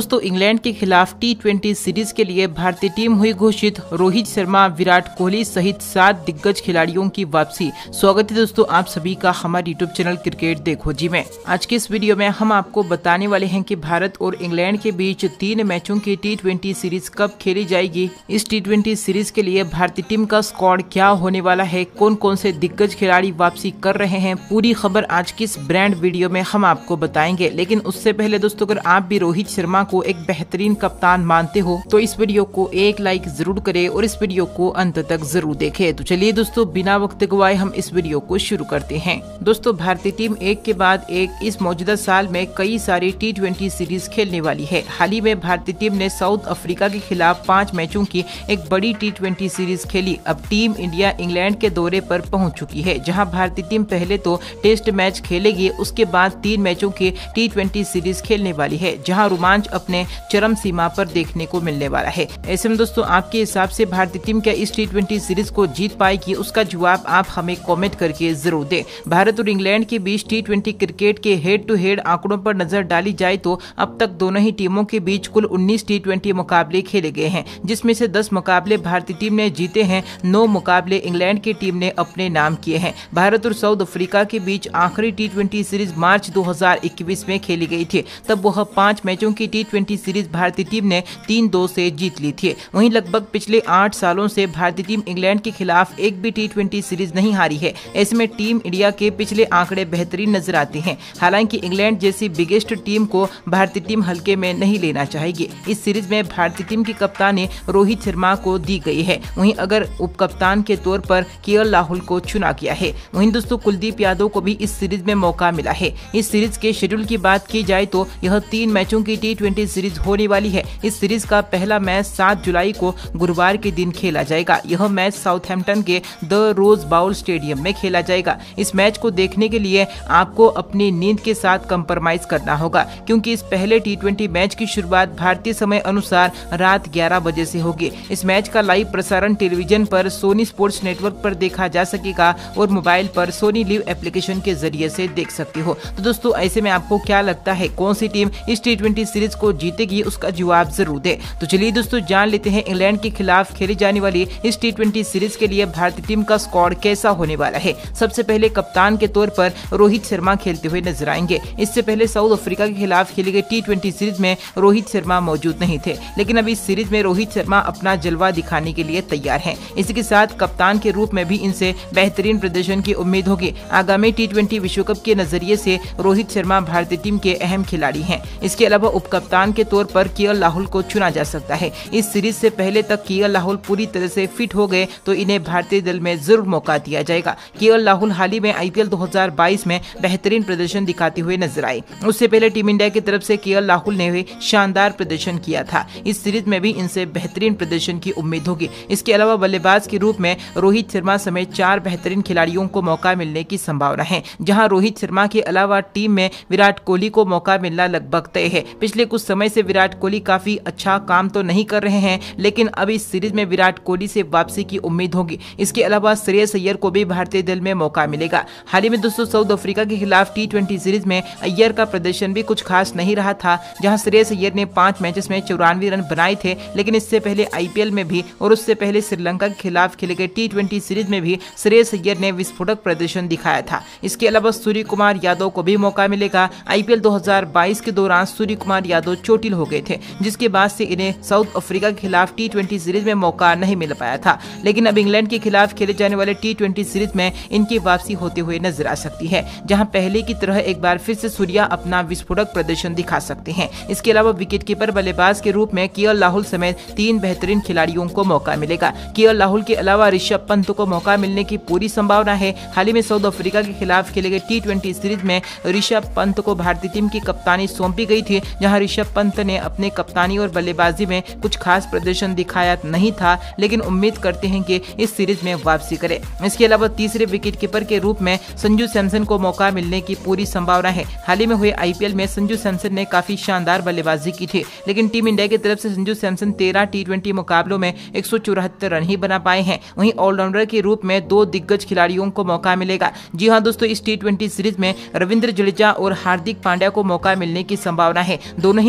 दोस्तों इंग्लैंड के खिलाफ T20 सीरीज के लिए भारतीय टीम हुई घोषित। रोहित शर्मा, विराट कोहली सहित 7 दिग्गज खिलाड़ियों की वापसी। स्वागत है दोस्तों आप सभी का हमारे यूट्यूब चैनल क्रिकेट देखो जी में। आज के इस वीडियो में हम आपको बताने वाले हैं कि भारत और इंग्लैंड के बीच 3 मैचों की T20 सीरीज कब खेली जाएगी। इस T20 सीरीज के लिए भारतीय टीम का स्क्वाड क्या होने वाला है, कौन कौन से दिग्गज खिलाड़ी वापसी कर रहे हैं, पूरी खबर आज की इस ब्रांड वीडियो में हम आपको बताएंगे। लेकिन उससे पहले दोस्तों अगर आप भी रोहित शर्मा को एक बेहतरीन कप्तान मानते हो तो इस वीडियो को एक लाइक जरूर करें और इस वीडियो को अंत तक जरूर देखें। तो चलिए दोस्तों बिना वक्त गवाए हम इस वीडियो को शुरू करते हैं। दोस्तों भारतीय टीम एक के बाद एक इस मौजूदा साल में कई सारी T20 सीरीज खेलने वाली है। हाल ही में भारतीय टीम ने साउथ अफ्रीका के खिलाफ 5 मैचों की एक बड़ी T20 सीरीज खेली। अब टीम इंडिया इंग्लैंड के दौरे पर पहुंच चुकी है, जहां भारतीय टीम पहले तो टेस्ट मैच खेलेगी, उसके बाद 3 मैचों की T20 सीरीज खेलने वाली है, जहां रोमांच अपने चरम सीमा पर देखने को मिलने वाला है। ऐसे में दोस्तों आपके हिसाब से भारतीय टीम क्या इस T20 सीरीज को जीत पाएगी, उसका जवाब आप हमें कमेंट करके जरूर दें। भारत और इंग्लैंड के बीच T20 क्रिकेट के हेड टू हेड आंकड़ों पर नजर डाली जाए तो अब तक दोनों ही टीमों के बीच कुल 19 T20 मुकाबले खेले गए हैं, जिसमें से 10 मुकाबले भारतीय टीम ने जीते हैं, 9 मुकाबले इंग्लैंड की टीम ने अपने नाम किए हैं। भारत और साउथ अफ्रीका के बीच आखिरी T20 सीरीज मार्च 2021 में खेली गई थी। तब वह 5 मैचों की T20 सीरीज भारतीय टीम ने 3-2 से जीत ली थी। वहीं लगभग पिछले 8 सालों से भारतीय टीम इंग्लैंड के खिलाफ एक भी T20 सीरीज नहीं हारी है। ऐसे में टीम इंडिया के पिछले आंकड़े बेहतरीन नजर आते हैं। हालांकि इंग्लैंड जैसी बिगेस्ट टीम को भारतीय टीम हल्के में नहीं लेना चाहेगी। इस सीरीज में भारतीय टीम की कप्तानी रोहित शर्मा को दी गई है। वहीं अगर उप कप्तान के तौर पर KL राहुल को चुना गया है। वहीं दोस्तों कुलदीप यादव को भी इस सीरीज में मौका मिला है। इस सीरीज के शेड्यूल की बात की जाए तो यह 3 मैचों की T20 सीरीज होने वाली है। इस सीरीज का पहला मैच 7 जुलाई को गुरुवार के दिन खेला जाएगा। यह मैच साउथहैम्पटन के द रोज बाउल स्टेडियम में खेला जाएगा। इस मैच को देखने के लिए आपको अपनी नींद के साथ कंप्रोमाइज करना होगा, क्योंकि इस पहले T20 मैच की शुरुआत भारतीय समय अनुसार रात 11 बजे से होगी। इस मैच का लाइव प्रसारण टेलीविजन पर सोनी स्पोर्ट्स नेटवर्क पर देखा जा सकेगा और मोबाइल पर सोनी लिव एप्लीकेशन के जरिए से देख सकते हो। तो दोस्तों ऐसे में आपको क्या लगता है कौन सी टीम इस T20 सीरीज को जीतेगी, उसका जवाब जरूर दे। तो चलिए दोस्तों जान लेते हैं इंग्लैंड के खिलाफ खेली जाने वाली इस T20 सीरीज के लिए भारतीय टीम का स्क्वाड कैसा होने वाला है। सबसे पहले कप्तान के तौर पर रोहित शर्मा खेलते हुए नजर आएंगे। इससे पहले साउथ अफ्रीका के खिलाफ खेली गई T20 सीरीज में रोहित शर्मा मौजूद नहीं थे, लेकिन अब इस सीरीज में रोहित शर्मा अपना जलवा दिखाने के लिए तैयार हैं। इसी के साथ कप्तान के रूप में भी इनसे बेहतरीन प्रदर्शन की उम्मीद होगी। आगामी T20 विश्व कप के नजरिए से रोहित शर्मा भारतीय टीम के अहम खिलाड़ी हैं। इसके अलावा उप कप्तान के तौर पर KL राहुल को चुना जा सकता है। इस सीरीज से पहले तक KL राहुल पूरी तरह से फिट हो गए तो इन्हें भारतीय दल में जरूर मौका दिया जाएगा। KL राहुल हाल ही में IPL 2022 में बेहतरीन प्रदर्शन दिखाते हुए नजर आए। उससे पहले टीम इंडिया की तरफ से KL राहुल ने भी शानदार प्रदर्शन किया था। इस सीरीज में भी इनसे बेहतरीन प्रदर्शन की उम्मीद होगी। इसके अलावा बल्लेबाज के रूप में रोहित शर्मा समेत 4 बेहतरीन खिलाड़ियों को मौका मिलने की संभावना है, जहां रोहित शर्मा के अलावा टीम में विराट कोहली को मौका मिलना लगभग तय है। पिछले कुछ समय से विराट कोहली काफी अच्छा काम तो नहीं कर रहे हैं, लेकिन अब इस सीरीज में विराट कोहली से वापसी की उम्मीद होगी। इसके अलावा श्रेयस अय्यर को भी भारतीय दल में मौका मिलेगा। हाल ही में दोस्तों साउथ अफ्रीका के खिलाफ T20 सीरीज में अय्यर का प्रदर्शन भी कुछ खास नहीं रहा था, जहां श्रेयस अय्यर ने 5 मैचेस में 94 रन बनाए थे। लेकिन इससे पहले IPL में भी और उससे पहले श्रीलंका के खिलाफ खेले गए T20 सीरीज में भी श्रेयस अय्यर ने विस्फोटक प्रदर्शन दिखाया था। इसके अलावा सूर्य कुमार यादव को भी मौका मिलेगा। IPL 2022 के दौरान सूर्य कुमार यादव चोटिल हो गए थे, जिसके बाद से इन्हें साउथ अफ्रीका के खिलाफ T20 सीरीज में मौका नहीं मिल पाया था। लेकिन अब इंग्लैंड के खिलाफ खेले जाने वाले T20 सीरीज में इनकी वापसी होते हुए नजर आ सकती है, जहां पहले की तरह एक बार फिर से सूर्या अपना विस्फोटक प्रदर्शन दिखा सकते हैं। इसके अलावा विकेटकीपर बल्लेबाज के रूप में KL राहुल समेत 3 बेहतरीन खिलाड़ियों को मौका मिलेगा। KL राहुल के अलावा ऋषभ पंत को मौका मिलने की पूरी संभावना है। हाल ही में साउथ अफ्रीका के खिलाफ खेले गए T20 सीरीज में ऋषभ पंत को भारतीय टीम की कप्तानी सौंपी गई थी, जहां ऋषभ पंत ने अपने कप्तानी और बल्लेबाजी में कुछ खास प्रदर्शन दिखाया नहीं था, लेकिन उम्मीद करते हैं कि इस सीरीज में वापसी करे। इसके अलावा तीसरे विकेटकीपर के रूप में संजू सैमसन को मौका मिलने की पूरी संभावना है। हाल ही में हुए IPL में संजू सैमसन ने काफी शानदार बल्लेबाजी की थी, लेकिन टीम इंडिया की तरफ से संजू सैमसन 13 T20 मुकाबलों में 174 रन ही बना पाए हैं। वहीं ऑलराउंडर के रूप में 2 दिग्गज खिलाड़ियों को मौका मिलेगा। जी हां दोस्तों, इस T20 सीरीज में रविंद्र जडेजा और हार्दिक पांड्या को मौका मिलने की संभावना है। दोनों ही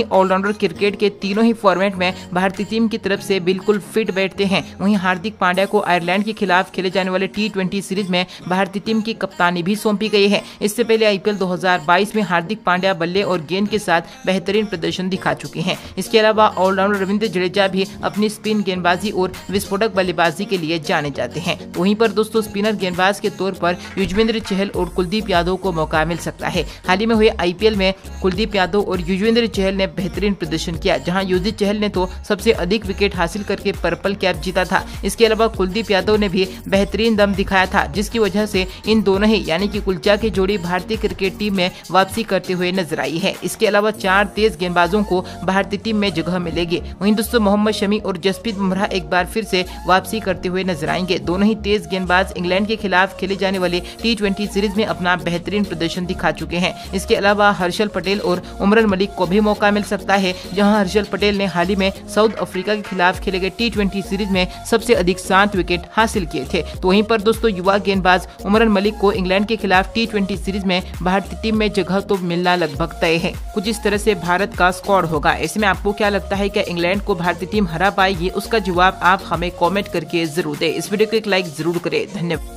ऑलराउंडर क्रिकेट के तीनों ही फॉर्मेट में भारतीय टीम की तरफ से बिल्कुल फिट बैठते हैं। वहीं हार्दिक पांड्या को आयरलैंड के खिलाफ खेले जाने वाले T20 सीरीज में भारतीय टीम की कप्तानी भी सौंपी गई है। इससे पहले IPL 2022 में हार्दिक पांड्या बल्ले और गेंद के साथ बेहतरीन प्रदर्शन दिखा चुके हैं। इसके अलावा ऑलराउंडर रविंद्र जडेजा भी अपनी स्पिन गेंदबाजी और विस्फोटक बल्लेबाजी के लिए जाने जाते हैं। वहीं पर दोस्तों स्पिनर गेंदबाज के तौर पर युजवेंद्र चहल और कुलदीप यादव को मौका मिल सकता है। हाल ही में हुए IPL में कुलदीप यादव और युजवेंद्र चहल ने बेहतरीन प्रदर्शन किया, जहां युजवेंद्र चहल ने तो सबसे अधिक विकेट हासिल करके पर्पल कैप जीता था। इसके अलावा कुलदीप यादव ने भी बेहतरीन दम दिखाया था, जिसकी वजह से इन दोनों ही यानी कि कुलचा की जोड़ी भारतीय क्रिकेट टीम में वापसी करते हुए नजर आई है। इसके अलावा 4 तेज गेंदबाजों को भारतीय टीम में जगह मिलेगी। वहीं दोस्तों मोहम्मद शमी और जसप्रीत बुमराह एक बार फिर से वापसी करते हुए नजर आएंगे। दोनों ही तेज गेंदबाज इंग्लैंड के खिलाफ खेले जाने वाले T20 सीरीज में अपना बेहतरीन प्रदर्शन दिखा चुके हैं। इसके अलावा हर्षल पटेल और उमरन मलिक को भी मौका मिल सकता है, जहां हर्षल पटेल ने हाल ही में साउथ अफ्रीका के खिलाफ खेले गए T20 सीरीज में सबसे अधिक 7 विकेट हासिल किए थे। तो वहीं पर दोस्तों युवा गेंदबाज उमरन मलिक को इंग्लैंड के खिलाफ T20 सीरीज में भारतीय टीम में जगह तो मिलना लगभग तय है। कुछ इस तरह से भारत का स्क्वाड होगा। ऐसे में आपको क्या लगता है, क्या इंग्लैंड को भारतीय टीम हरा पाएगी? उसका जवाब आप हमें कमेंट करके जरूर दें। इस वीडियो को एक लाइक जरूर करें। धन्यवाद।